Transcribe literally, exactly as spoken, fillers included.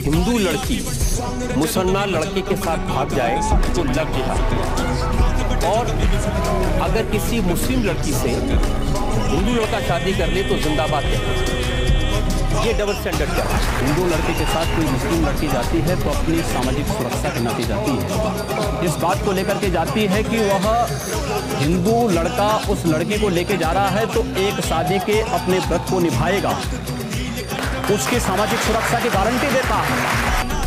हिंदू लड़की मुसलमान लड़के के साथ भाग जाए तो लव जिहाद, और अगर किसी मुस्लिम लड़की से हिंदू लड़का शादी कर ले तो जिंदाबाद कहते हैं। ये डबल स्टैंडर्ड क्या है? हिंदू लड़के के साथ कोई मुस्लिम लड़की जाती है तो अपनी सामाजिक सुरक्षा के नाते जाती है। इस बात को लेकर के जाती है कि वह हिंदू लड़का उस लड़की को लेके जा रहा है तो एक शादी के अपने व्रत को निभाएगा, उसकी सामाजिक सुरक्षा की गारंटी देता है।